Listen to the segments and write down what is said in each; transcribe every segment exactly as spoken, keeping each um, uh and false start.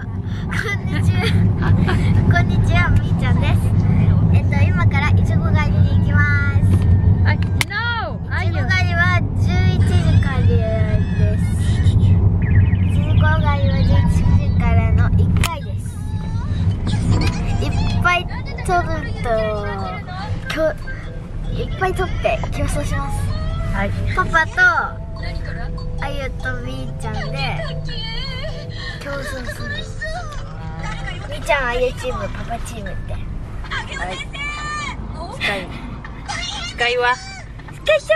んにちは。こんにちは、みーちゃんです。えっと、今からいちご狩りに行きます。 はい、No! いちご狩りはじゅういちじからです。いちご狩りはじゅういちじからのいっかいです。いっぱい取ると、きょいっぱい取って競争します。 はい。 パパとあゆとみーちゃんで競争する。みーちゃんはあゆチーム、パパチームって。 はい。スカイ。スカイはスカイちゃん。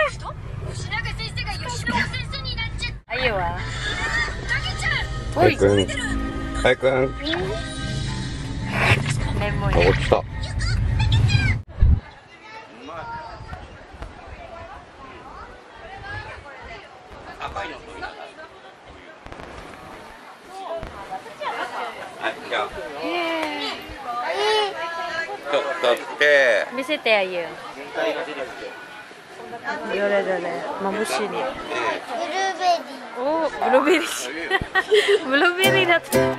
あゆははいくん。はいくん。 レモン。 あ、落ちた。ちょっと来て。 見せてあゆ。どれどれ、眩しいね。 ブルーベリー。 お、ブルーベリー。ブルーベリーだった。